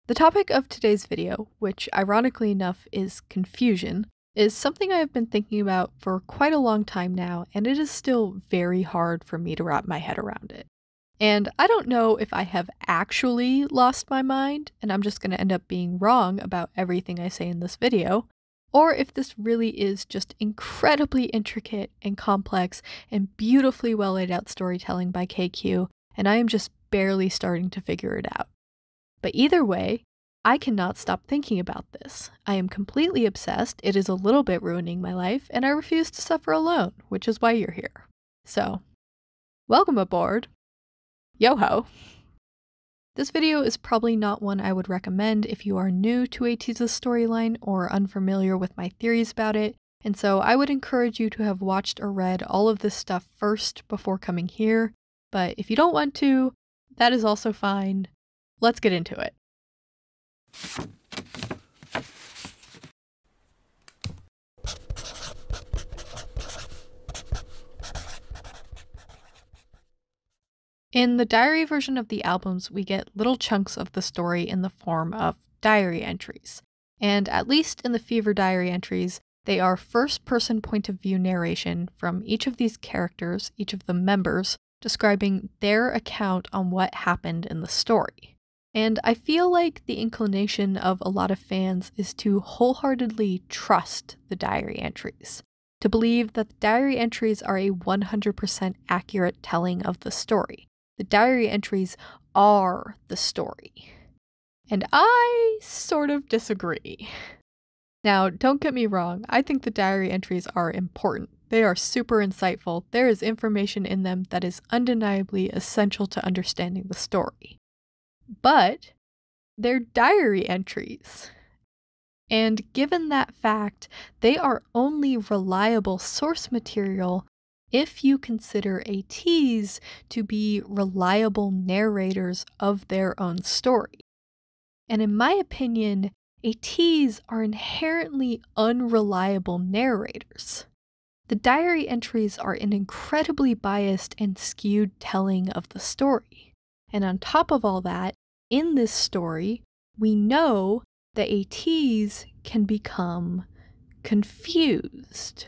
The topic of today's video, which ironically enough is confusion, is something I have been thinking about for quite a long time now, and it is still very hard for me to wrap my head around it. And I don't know if I have actually lost my mind, and I'm just going to end up being wrong about everything I say in this video, or if this really is just incredibly intricate and complex and beautifully well laid out storytelling by KQ, and I am just barely starting to figure it out. But either way, I cannot stop thinking about this. I am completely obsessed, it is a little bit ruining my life, and I refuse to suffer alone, which is why you're here. So, welcome aboard. Yo-ho! This video is probably not one I would recommend if you are new to ATEEZ's storyline or unfamiliar with my theories about it, and so I would encourage you to have watched or read all of this stuff first before coming here, but if you don't want to, that is also fine. Let's get into it. In the diary version of the albums, we get little chunks of the story in the form of diary entries. And at least in the Fever diary entries, they are first-person point of view narration from each of these characters, each of the members, describing their account on what happened in the story. And I feel like the inclination of a lot of fans is to wholeheartedly trust the diary entries, to believe that the diary entries are a 100% accurate telling of the story. The diary entries are the story. And I sort of disagree. Now, don't get me wrong, I think the diary entries are important. They are super insightful. There is information in them that is undeniably essential to understanding the story. But they're diary entries. And given that fact, they are only reliable source material if you consider ATEEZ to be reliable narrators of their own story. And in my opinion, ATEEZ are inherently unreliable narrators. The diary entries are an incredibly biased and skewed telling of the story. And on top of all that, in this story, we know that ATEEZ can become confused.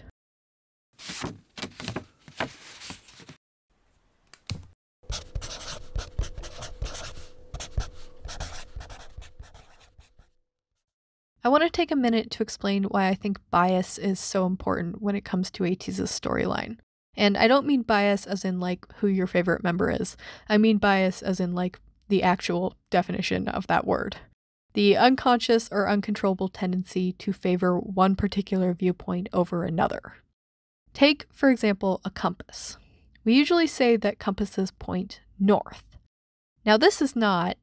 I want to take a minute to explain why I think bias is so important when it comes to ATEEZ's storyline. And I don't mean bias as in like who your favorite member is. I mean bias as in like the actual definition of that word. The unconscious or uncontrollable tendency to favor one particular viewpoint over another. Take, for example, a compass. We usually say that compasses point north. Now this is not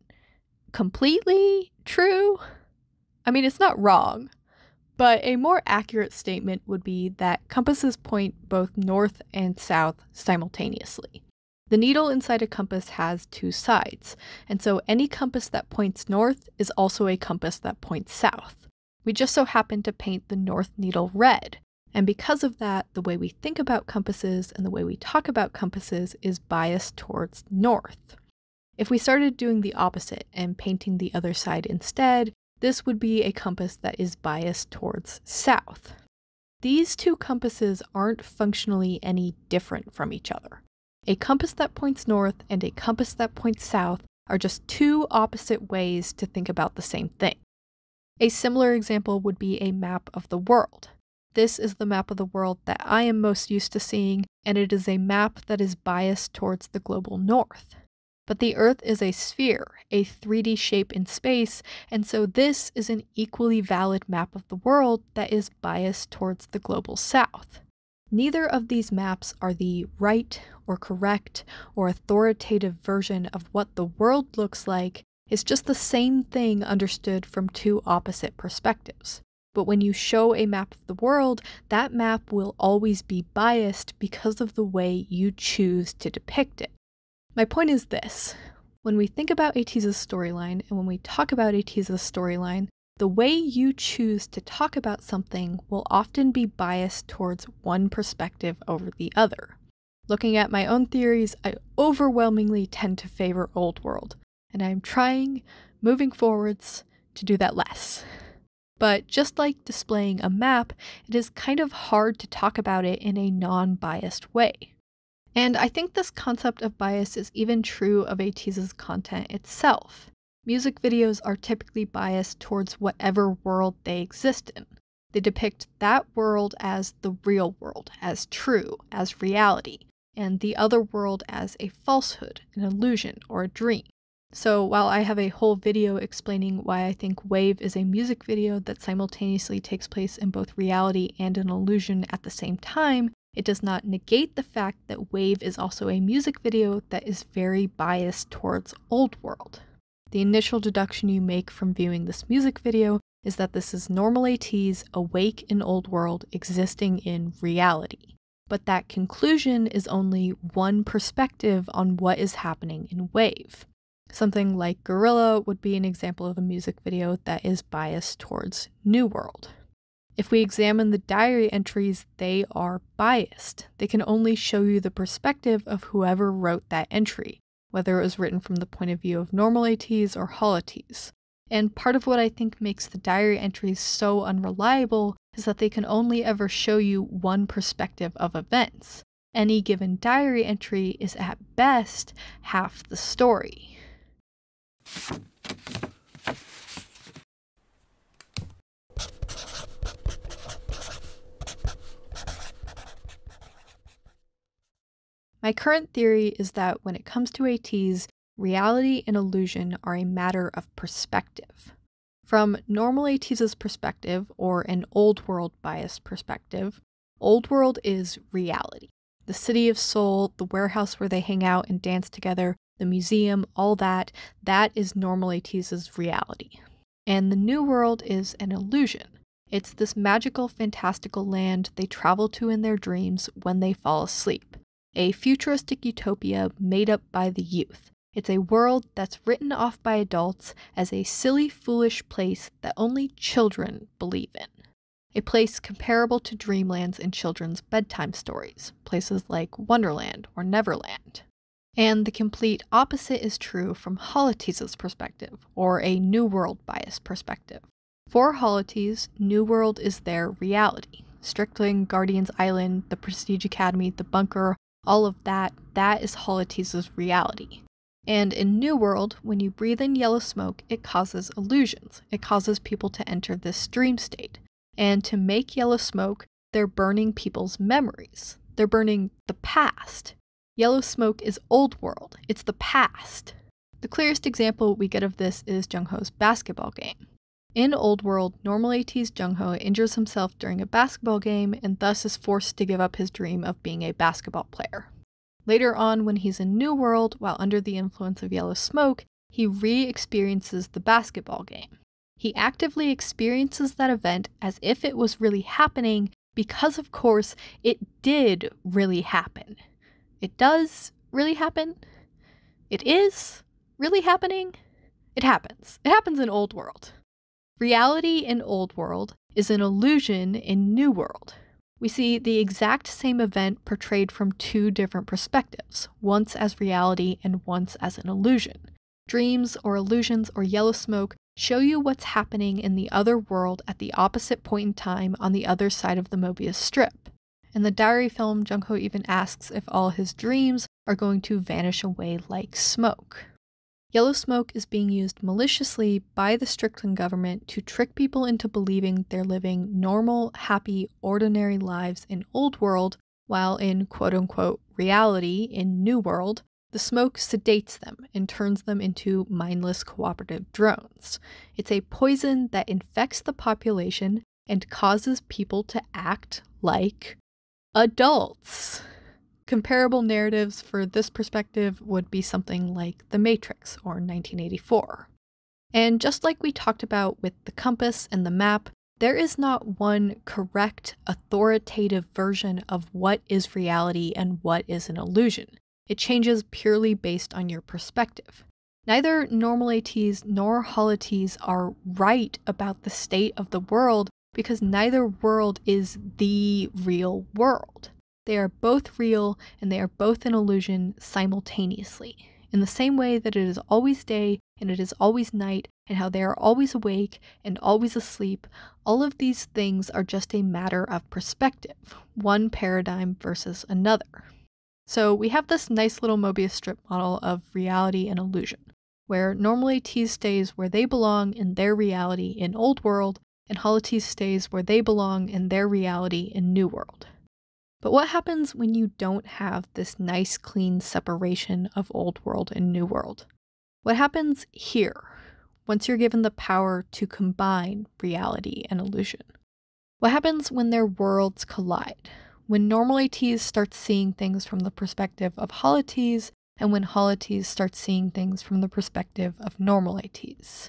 completely true. I mean, it's not wrong, but a more accurate statement would be that compasses point both north and south simultaneously. The needle inside a compass has two sides, and so any compass that points north is also a compass that points south. We just so happen to paint the north needle red, and because of that, the way we think about compasses and the way we talk about compasses is biased towards north. If we started doing the opposite and painting the other side instead, this would be a compass that is biased towards south. These two compasses aren't functionally any different from each other. A compass that points north and a compass that points south are just two opposite ways to think about the same thing. A similar example would be a map of the world. This is the map of the world that I am most used to seeing, and it is a map that is biased towards the global north. But the Earth is a sphere, a 3D shape in space, and so this is an equally valid map of the world that is biased towards the global south. Neither of these maps are the right or correct or authoritative version of what the world looks like. It's just the same thing understood from two opposite perspectives. But when you show a map of the world, that map will always be biased because of the way you choose to depict it. My point is this. When we think about ATEEZ's storyline, and when we talk about ATEEZ's storyline, the way you choose to talk about something will often be biased towards one perspective over the other. Looking at my own theories, I overwhelmingly tend to favor Old World, and I'm trying, moving forwards, to do that less. But just like displaying a map, it is kind of hard to talk about it in a non-biased way. And I think this concept of bias is even true of ATEEZ's content itself. Music videos are typically biased towards whatever world they exist in. They depict that world as the real world, as true, as reality, and the other world as a falsehood, an illusion, or a dream. So while I have a whole video explaining why I think Wave is a music video that simultaneously takes place in both reality and an illusion at the same time, it does not negate the fact that Wave is also a music video that is very biased towards Old World. The initial deduction you make from viewing this music video is that this is normal ATEEZ awake in Old World existing in reality. But that conclusion is only one perspective on what is happening in Wave. Something like Gorilla would be an example of a music video that is biased towards New World. If we examine the diary entries, they are biased. They can only show you the perspective of whoever wrote that entry, whether it was written from the point of view of normal ATEEZ or Hol ATEEZ. And part of what I think makes the diary entries so unreliable is that they can only ever show you one perspective of events. Any given diary entry is at best half the story. My current theory is that when it comes to ATEEZ, reality and illusion are a matter of perspective. From normal ATEEZ's perspective, or an old world biased perspective, Old World is reality. The city of Seoul, the warehouse where they hang out and dance together, the museum, all that is normal ATEEZ's reality. And the New World is an illusion. It's this magical, fantastical land they travel to in their dreams when they fall asleep. A futuristic utopia made up by the youth. It's a world that's written off by adults as a silly, foolish place that only children believe in. A place comparable to dreamlands in children's bedtime stories, places like Wonderland or Neverland. And the complete opposite is true from Hol ATEEZ's perspective, or a New World bias perspective. For Hol ATEEZ, New World is their reality. Strickling, Guardian's Island, the Prestige Academy, the bunker, all of that is Hol ATEEZ's reality. And in New World, when you breathe in yellow smoke, it causes illusions. It causes people to enter this dream state. And to make yellow smoke, they're burning people's memories. They're burning the past. Yellow smoke is Old World. It's the past. The clearest example we get of this is Jungho's basketball game. In Old World, normal ATEEZ Jungho injures himself during a basketball game and thus is forced to give up his dream of being a basketball player. Later on, when he's in New World, while under the influence of yellow smoke, he re-experiences the basketball game. He actively experiences that event as if it was really happening because, of course, it did really happen. It does really happen? It is really happening? It happens. It happens in Old World. Reality in Old World is an illusion in New World. We see the exact same event portrayed from two different perspectives, once as reality and once as an illusion. Dreams or illusions or yellow smoke show you what's happening in the other world at the opposite point in time on the other side of the Mobius strip. In the diary film, Jungho even asks if all his dreams are going to vanish away like smoke. Yellow smoke is being used maliciously by the Strickland government to trick people into believing they're living normal, happy, ordinary lives in Old World, while in quote-unquote reality in New World, the smoke sedates them and turns them into mindless cooperative drones. It's a poison that infects the population and causes people to act like adults. Comparable narratives for this perspective would be something like The Matrix or 1984. And just like we talked about with the compass and the map, there is not one correct, authoritative version of what is reality and what is an illusion. It changes purely based on your perspective. Neither normal ATEEZ nor Hol ATEEZ are right about the state of the world because neither world is the real world. They are both real and they are both an illusion simultaneously. In the same way that it is always day and it is always night, and how they are always awake and always asleep, all of these things are just a matter of perspective, one paradigm versus another. So we have this nice little Mobius strip model of reality and illusion, where normal ATs stays where they belong in their reality in Old World, and Holotes stays where they belong in their reality in New World. But what happens when you don't have this nice clean separation of Old World and New World? What happens here, once you're given the power to combine reality and illusion? What happens when their worlds collide? When normal ATs start seeing things from the perspective of Holotes, and when Holotes start seeing things from the perspective of normal ATs?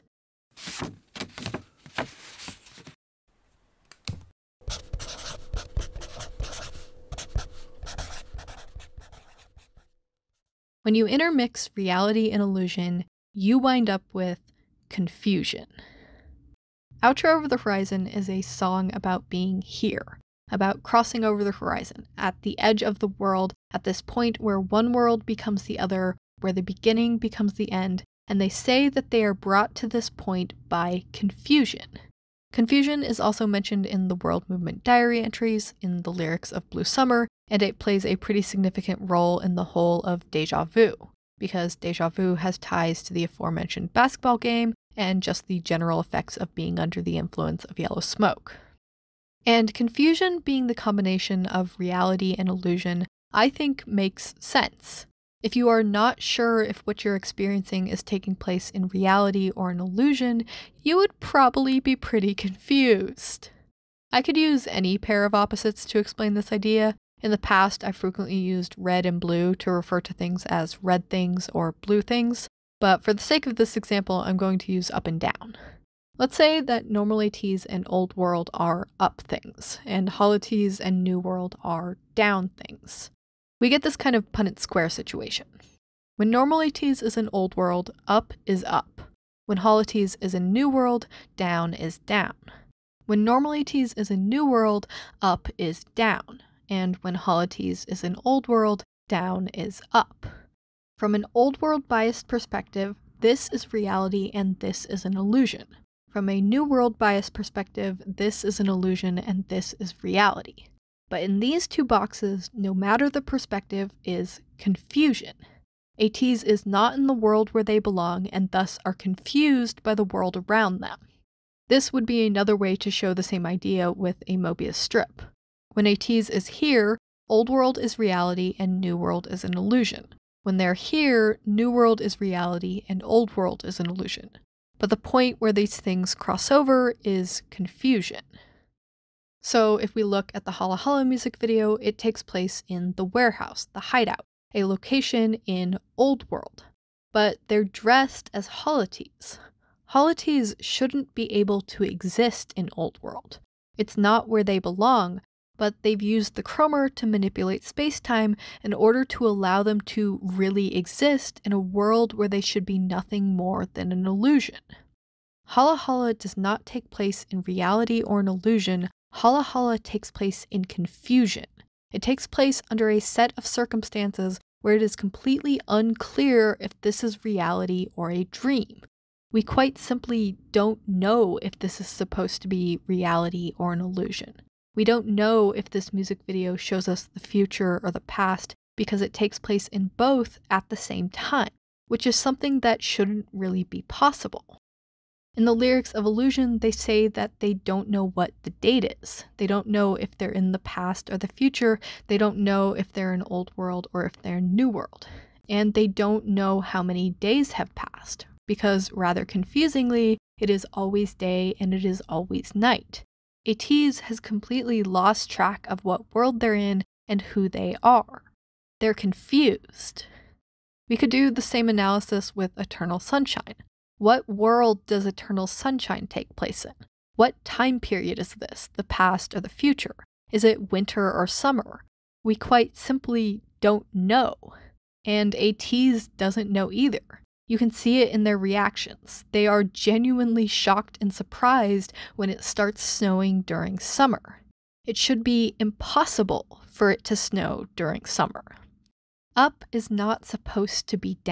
When you intermix reality and illusion, you wind up with confusion. Outro Over the Horizon is a song about being here, about crossing over the horizon, at the edge of the world, at this point where one world becomes the other, where the beginning becomes the end, and they say that they are brought to this point by confusion. Confusion is also mentioned in the World Movement diary entries, in the lyrics of Blue Summer, and it plays a pretty significant role in the whole of Deja Vu, because Deja Vu has ties to the aforementioned basketball game and just the general effects of being under the influence of yellow smoke. And confusion being the combination of reality and illusion, I think makes sense. If you are not sure if what you're experiencing is taking place in reality or an illusion, you would probably be pretty confused. I could use any pair of opposites to explain this idea. In the past, I've frequently used red and blue to refer to things as red things or blue things, but for the sake of this example, I'm going to use up and down. Let's say that normal ATs and Old World are up things, and Holotes and New World are down things. We get this kind of Punnett square situation. When normal ATs is in Old World, up is up. When Holotes is in New World, down is down. When normal ATs is in New World, up is down. And when Holotes is in Old World, down is up. From an Old World biased perspective, this is reality and this is an illusion. From a New World biased perspective, this is an illusion and this is reality. But in these two boxes, no matter the perspective, is confusion. ATs is not in the world where they belong and thus are confused by the world around them. This would be another way to show the same idea with a Mobius strip. When ATs is here, Old World is reality and New World is an illusion. When they're here, New World is reality and Old World is an illusion. But the point where these things cross over is confusion. So if we look at the Hala Hala music video, it takes place in the warehouse, the hideout, a location in Old World. But they're dressed as Holotes. Holotes shouldn't be able to exist in Old World. It's not where they belong, but they've used the Chromer to manipulate space-time in order to allow them to really exist in a world where they should be nothing more than an illusion. Hala Hala does not take place in reality or an illusion. Hala Hala takes place in confusion. It takes place under a set of circumstances where it is completely unclear if this is reality or a dream. We quite simply don't know if this is supposed to be reality or an illusion. We don't know if this music video shows us the future or the past because it takes place in both at the same time, which is something that shouldn't really be possible. In the lyrics of Illusion, they say that they don't know what the date is. They don't know if they're in the past or the future. They don't know if they're in Old World or if they're in New World. And they don't know how many days have passed, because rather confusingly, it is always day and it is always night. ATs has completely lost track of what world they're in and who they are. They're confused. We could do the same analysis with Eternal Sunshine. What world does Eternal Sunshine take place in? What time period is this, the past or the future? Is it winter or summer? We quite simply don't know. And ATs doesn't know either. You can see it in their reactions. They are genuinely shocked and surprised when it starts snowing during summer. It should be impossible for it to snow during summer. Up is not supposed to be down.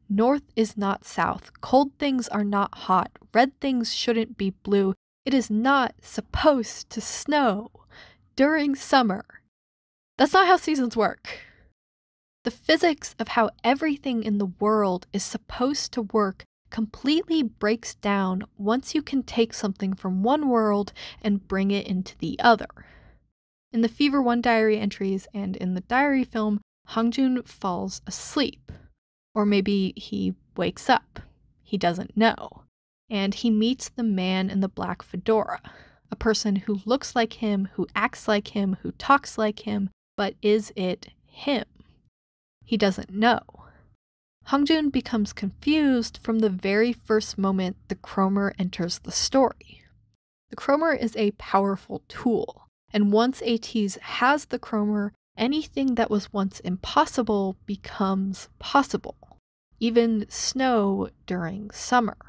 North is not south. Cold things are not hot. Red things shouldn't be blue. It is not supposed to snow during summer. That's not how seasons work. The physics of how everything in the world is supposed to work completely breaks down once you can take something from one world and bring it into the other. In the Fever 1 diary entries and in the diary film, Hangjun falls asleep. Or maybe he wakes up. He doesn't know. And he meets the man in the black fedora, a person who looks like him, who acts like him, who talks like him, but is it him? He doesn't know. Hangjun becomes confused from the very first moment the Chromer enters the story. The Chromer is a powerful tool, and once ATEEZ has the Chromer, anything that was once impossible becomes possible. Even snow during summer.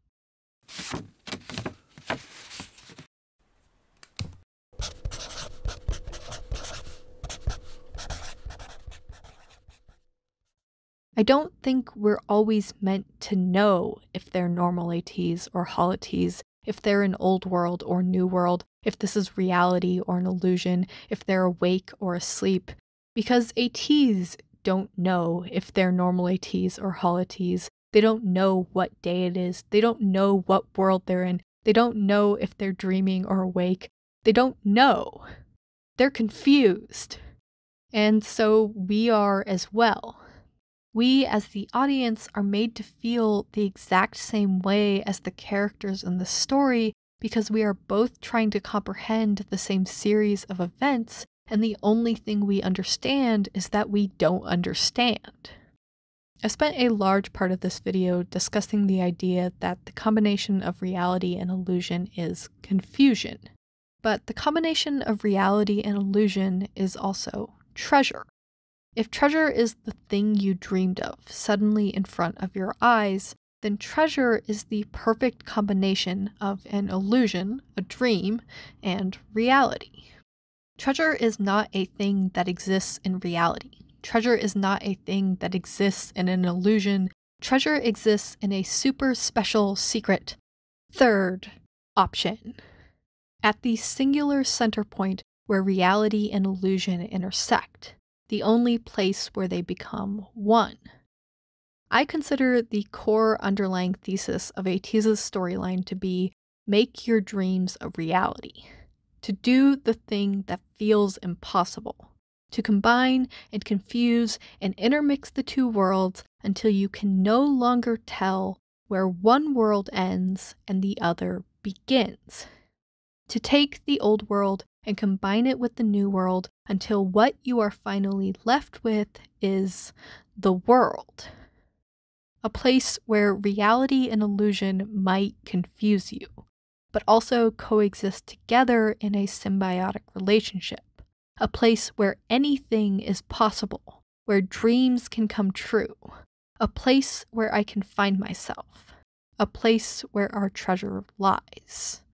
I don't think we're always meant to know if they're normal ATEEZ or holo-ATEEZ, if they're an old world or new world, if this is reality or an illusion, if they're awake or asleep, because ATEEZ don't know if they're normal ATEEZ or holo-ATEEZ. They don't know what day it is. They don't know what world they're in. They don't know if they're dreaming or awake. They don't know. They're confused. And so we are as well. We, as the audience, are made to feel the exact same way as the characters in the story because we are both trying to comprehend the same series of events, and the only thing we understand is that we don't understand. I spent a large part of this video discussing the idea that the combination of reality and illusion is confusion. But the combination of reality and illusion is also treasure. If treasure is the thing you dreamed of suddenly in front of your eyes, then treasure is the perfect combination of an illusion, a dream, and reality. Treasure is not a thing that exists in reality. Treasure is not a thing that exists in an illusion. Treasure exists in a super special secret third option. At the singular center point where reality and illusion intersect. The only place where they become one. I consider the core underlying thesis of ATEEZ's storyline to be make your dreams a reality. To do the thing that feels impossible. To combine and confuse and intermix the two worlds until you can no longer tell where one world ends and the other begins. To take the old world and combine it with the new world until what you are finally left with is the world. A place where reality and illusion might confuse you, but also coexist together in a symbiotic relationship. A place where anything is possible, where dreams can come true. A place where I can find myself. A place where our treasure lies.